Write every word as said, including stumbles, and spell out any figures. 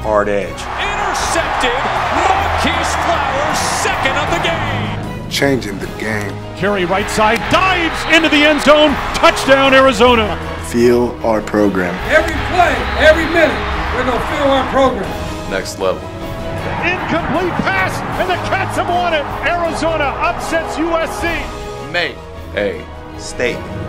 hard edge. Intercepted. Marquise Flowers, second of the game. Changing the game. Carey right side, dives into the end zone. Touchdown, Arizona. Feel our program. Every play, every minute, we're going to feel our program. Next level. Incomplete pass, and the Cats have won it. Arizona upsets U S C. Make a statement.